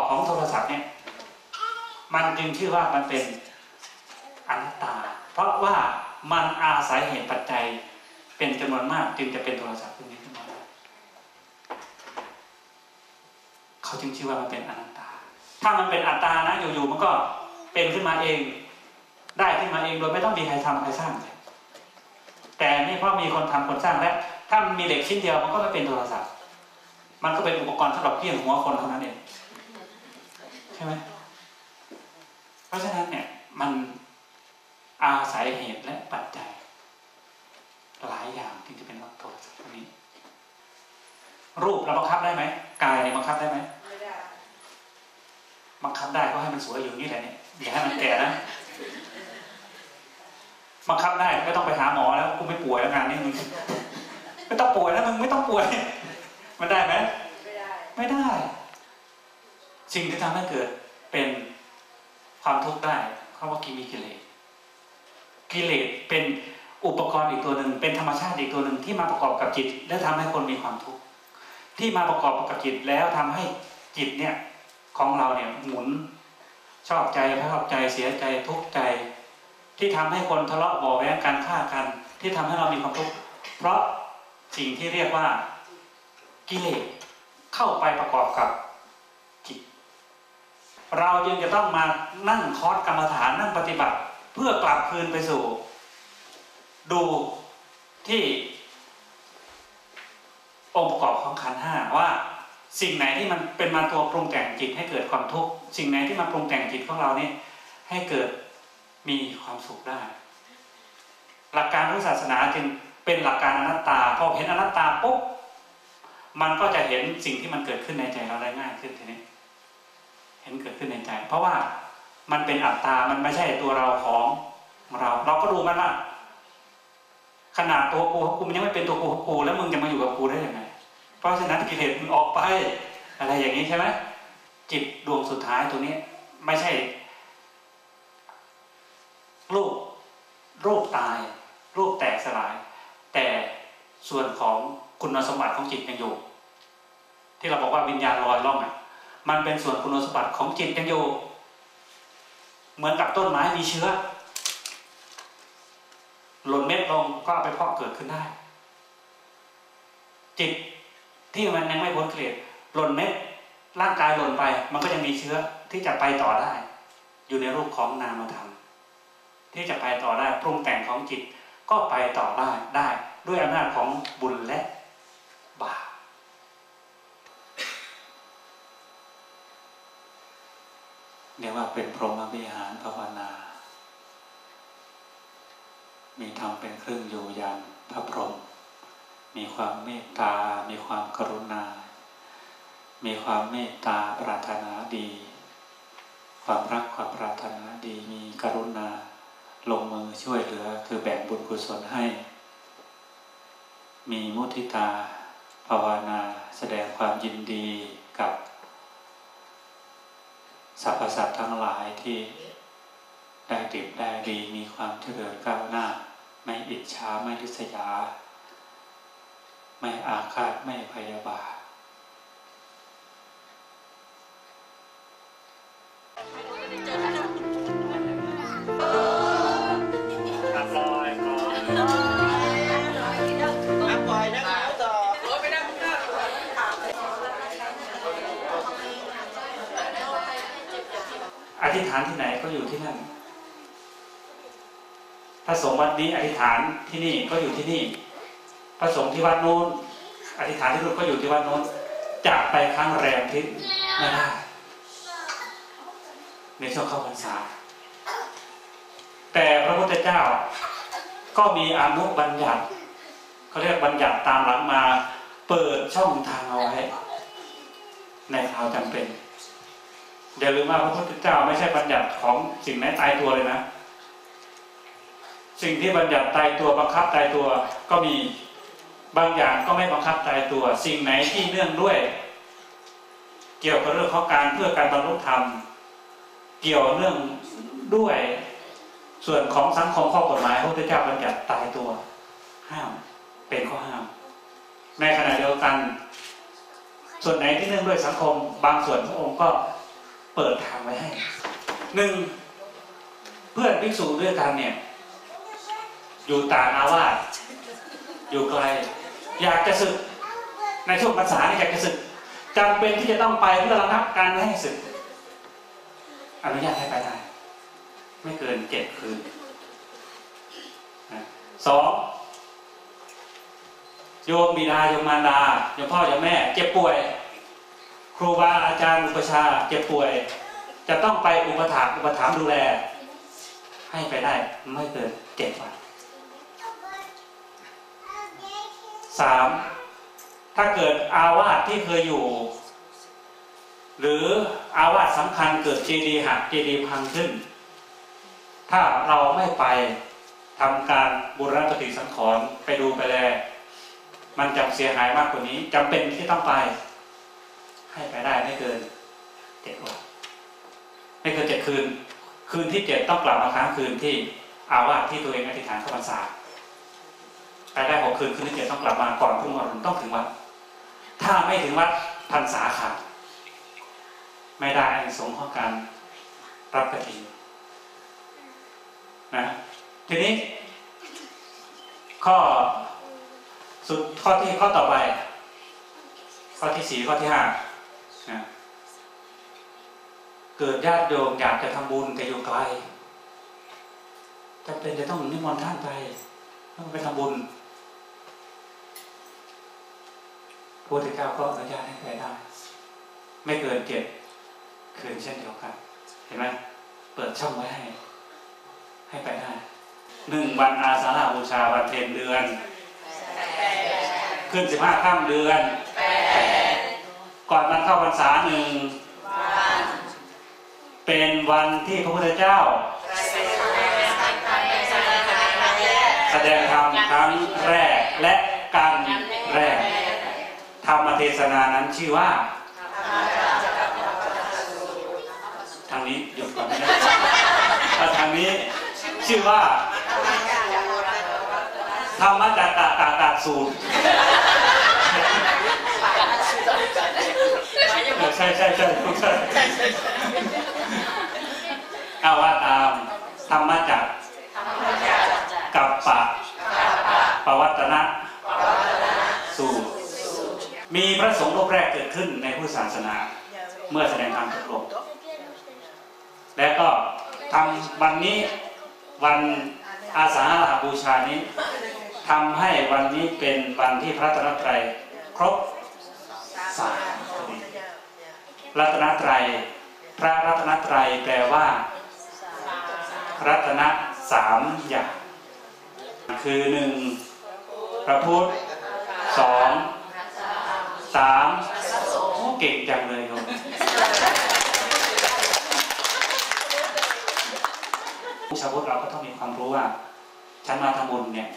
ของโทรศัพท์เนี่ยมันจึงชื่อว่ามันเป็นอนัตตาเพราะว่ามันอาศัยเหตุปัจจัยเป็นจำนวนมากจึงจะเป็นโทรศัพท์พวกนี้ขึ้นมาเขาจึงชื่อว่ามันเป็นอนัตตาถ้ามันเป็นอัตตานะอยู่ๆมันก็เป็นขึ้นมาเองได้ขึ้นมาเองโดยไม่ต้องมีใครทำใครสร้างเลยแต่นี่เพราะมีคนทำคนสร้างและถ้ามันมีเหล็กชิ้นเดียวมันก็ไม่เป็นโทรศัพท์มันก็เป็นอุปกรณ์สำหรับเพี้ยนหัวคนเท่านั้นเองใช่ไหมเพราะฉะนั้นเนี่ยมันอาศัยเหตุและปัจจัยหลายอย่างที่จะเป็นโทรศัพท์นี้รูปเราบังคับได้ไหมกายเนี่ยบังคับได้ไหมไม่ได้บังคับได้ก็ให้มันสวยอยู่นี่แหละเนี่ยอย่าให้มันแก่นะบังคับได้ไม่ต้องไปหาหมอแล้วกูไม่ป่วยแล้วงานนี้มึงไม่ต้องป่วยนะมึงไม่ต้องป่วยมันได้ไหมไม่ได้สิ่งที่ทำให้เกิดเป็นความทุกข์ได้เพราะว่ามีกิเลสเป็นอุปกรณ์อีกตัวหนึ่งเป็นธรรมชาติอีกตัวหนึ่งที่มาประกอบกับจิตและทำให้คนมีความทุกข์ที่มาประกอบกับจิตแล้วทำให้จิตเนี่ยของเราเนี่ยหมุนชอบใจไม่ชอบใจเสียใจทุกข์ใจที่ทำให้คนทะเลาะเบาะแว้งกันฆ่ากันที่ทำให้เรามีความทุกข์เพราะสิ่งที่เรียกว่ากิเลสเข้าไปประกอบกับจิตเราจึงจะต้องมานั่งคอร์สกรรมฐานนั่งปฏิบัติเพื่อกลับคืนไปสู่ดูที่องค์ประกอบของขันธ์ห้าว่าสิ่งไหนที่มันเป็นมาตัวปรุงแต่งจิตให้เกิดความทุกข์สิ่งไหนที่มาปรุงแต่งจิตของเรานี่ให้เกิดมีความสุขได้หลักการของศาสนาจึงเป็นหลักการอนัตตาพอเห็นอนัตตาปุ๊บมันก็จะเห็นสิ่งที่มันเกิดขึ้นในใจเราได้ง่ายขึ้นทีนี้เห็นเกิดขึ้นในใจเพราะว่ามันเป็นอัตตามันไม่ใช่ตัวเราของเราก็ดูมันว่าขนาดตัวกูมันยังไม่เป็นตัวกูแล้วมึงจะมาอยู่กับกูได้ยังไงเพราะฉะนั้นกิเลสมันออกไปอะไรอย่างนี้ใช่ไหมจิตดวงสุดท้ายตัวนี้ไม่ใช่รูปตายรูปแตกสลายแต่ส่วนของคุณสมบัติของจิตยังอยู่ที่เราบอกว่าวิญญาณลอยล่องมันเป็นส่วนคุณสมบัติของจิตยังอยู่เหมือนกับต้นไม้มีเชื้อหล่นเม็ดลงก็ไปเพาะเกิดขึ้นได้จิตที่มันยังไม่พ้นกิเลสหล่นเม็ดร่างกายหล่นไปมันก็ยังมีเชื้อที่จะไปต่อได้อยู่ในรูปของนามธรรมที่จะไปต่อได้ปรุงแต่งของจิตก็ไปต่อได้ด้วยอำนาจของบุญและบาปเรียกว่าเป็นพรหมวิหารภาวนามีธรรมเป็นเครื่องอยู่อย่างพระพรหมมีความเมตตามีความกรุณามีความเมตตาปรารถนาดีความรักความปรารถนาดีมีกรุณาลงมือช่วยเหลือคือแบ่งบุญกุศลให้มีมุทิตาภาวนาแสดงความยินดีกับสรรพสัตว์ทั้งหลายที่ได้ดิบได้ดีมีความเจริญก้าวหน้าไม่อิจฉาไม่ริษยาไม่อาฆาตไม่พยาบาทอธิษฐานที่ไหนก็อยู่ที่นั่นพระสงฆ์วัดนี้อธิษฐานที่นี่ก็อยู่ที่นี่พระสงฆ์ที่วัดโน้นอธิษฐานที่นู่นก็อยู่ที่วัดโน้นจะไปค้างแรมที่ไม่ได้ในช่วงเข้าพรรษาแต่พระพุทธเจ้าก็มีอนุบัญญัติเขาเรียกบัญญัติตามหลังมาเปิดช่องทางเอาไว้ในคราวจำเป็นอย่าลืมว่าพระพุทธเจ้าไม่ใช่บัญญัติของสิ่งไหนตายตัวเลยนะสิ่งที่บัญญัติตายตัวบังคับตายตัวก็มีบางอย่างก็ไม่บังคับตายตัวสิ่งไหนที่เนื่องด้วยเกี่ยวกับเรื่องของการเพื่อการบรรลุธรรมเกี่ยวเนื่องด้วยส่วนของสังคมข้อกฎหมายพระพุทธเจ้าบัญญัติตายตัวห้ามเป็นข้อห้ามในขณะเดียวกันส่วนไหนที่เนื่องด้วยสังคมบางส่วนพระองค์ก็เปิดทางไว้ให้หนึ่งเพื่อนภิกษุด้วยกันเนี่ยอยู่ต่างอาวาสอยู่ไกลอยากจะสึกในช่วงพรรษาเนี่ยอยากจะสึกจำเป็นที่จะต้องไปเพื่อระงับการไม่ให้สึกอนุญาตให้ไปได้ไม่เกิน7 คืน2โยมบิดาโยมมารดาโยมพ่อโยมแม่เจ็บป่วยครูบาอาจารย์อุปชาเจ็บป่วยจะต้องไปอุปถัมภ์ดูแลให้ไปได้ไม่เกิน7 วัน 3. ถ้าเกิดอาวาสที่เคยอยู่หรืออาวาสสำคัญเกิดเจดีย์หักเจดีย์พังขึ้นถ้าเราไม่ไปทำการบูรณปฏิสังขรณ์ไปดูไปแลมันจะเสียหายมากกว่านี้จำเป็นที่ต้องไปให้ไปได้ไม่เกิน7 วันไม่เกิน7 คืนคืนที่7ต้องกลับมาค้างคืนที่อาวาสที่ตัวเองอธิษฐานเข้าพรรษาไปได้6 คืนคืนที่7ต้องกลับมาก่อนรุ่งอรุณต้องถึงวัดถ้าไม่ถึงวัดพรรษาขาดไม่ได้อานิสงส์ของการรับกฐินนะทีนี้ข้อต่อไปข้อที่4ข้อที่5นะเกิดญาติโยมอยากจะทำบุญแต่อยู่ไกลจำเป็นจะต้องนิมนต์ท่านไปต้องไปทำบุญพระพุทธเจ้าก็อนุญาตให้ไปได้ไม่เกิน7 คืนเช่นเดียวกันเห็นไหมเปิดช่องไว้ให้ไปได้1 วันอาสาฬหบูชาวันเพ็ญเดือนขึ้น15 ค่ำเดือนก่อนวันเข้าพรรษา1 วันเป็นวันที่พระพุทธเจ้าแสดงธรรมครั้งแรกและการแรกธรรมเทศนานั้นชื่อว่าทางนี้หยุดก่อนนะทางนี้ชื่อว่าธรรมจักรสูตรใช่เอาว่าตามธรรมจักรกัปปะปวัตตนะสูตรมีพระสงฆ์รูปแรกเกิดขึ้นในพุทธศาสนาเมื่อแสดงธรรมจบลงและก็ทำวันนี้วันอาสาฬหบูชานี้ทำให้วันนี้เป็นวันที่พระรัตนตรัยครบ3 พอดีรัตนตรัยพระรัตนตรัยแปลว่ารัตนะ3 อย่างคือ1พระพุทธ2 3เก่งจังเลยโยมชาวพุทธเราก็ต้องมีความรู้ว่าฉันมาทำบุญเนี่ย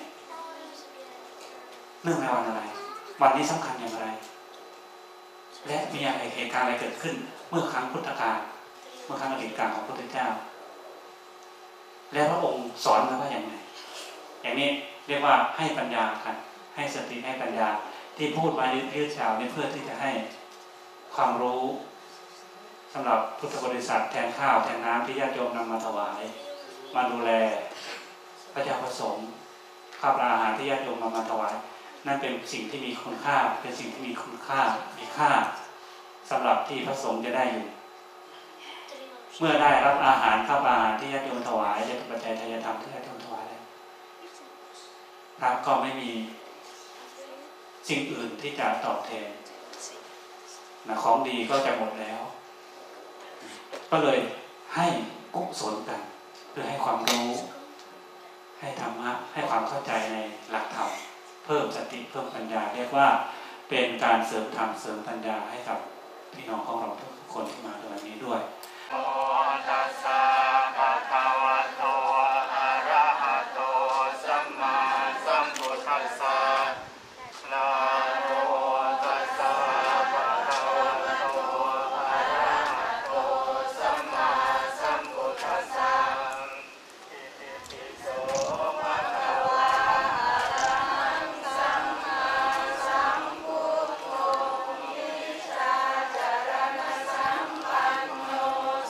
เนื่องในวันอะไรวันนี้สำคัญอย่างไรและมีอะไรเหตุการณ์อะไรเกิดขึ้นเมื่อครั้งพุทธกาลเมื่อครั้งอดีตการของพระพุทธเจ้าและพระองค์สอนมาว่าอย่างไรอย่างนี้เรียกว่าให้ปัญญากันให้สติให้ปัญญาที่พูดมายืดยาวเพื่อที่จะให้ความรู้สำหรับพุทธบริษัทแทนข้าวแทนน้ำที่ญาติโยมนำมาถวายมาดูแลพระเจ้าประสงค์ข้าวปลาอาหารที่ญาติโยมนำมาถวายนั่นเป็นสิ่งที่มีคุณค่าเป็นสิ่งที่มีคุณค่ามีค่าสำหรับที่พระสงฆ์จะได้อยู่เมื่อได้รับอาหารข้าวปลาอาหารที่ญาติโยมถวายจะเป็นปัจจัยทายธรรมที่ญาติโยมถวายแล้วพระก็ไม่มีสิ่งอื่นที่จะตอบแทนของดีก็จะหมดแล้วก็เลยให้กุศลกันเพื่อให้ความรู้ให้ธรรมะให้ความเข้าใจในหลักธรรมเพิ่มสติเพิ่มปัญญาเรียกว่าเป็นการเสริมธรรมเสริมปัญญาให้กับพี่น้องของเราทุกคนที่มาในวันนี้ด้วยโอตัสสะภะคะวะโตอะระหะโตสัมมาสัมพุทธัสสะนะโมตัสสะภะคะวะโตอะระหะโตสัมมาสัมพุทธัสสะอิติปิโสภะคะวะอะระหังสัมมาสัมพุทโธมิจฉาจารณสัมปันโน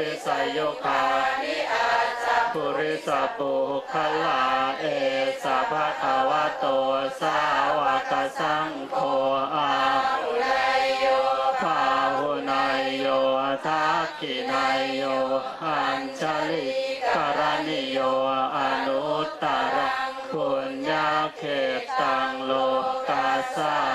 ริสโยคานิอาจาปุริสปุคลาเอสะภะคะวะโตสาวกสังโฆอาหุนายโยภาหุนายโยทักขินายโยอัญชลิกรณิโยอนุตตรังปุญญาเขตังโลกัสสะ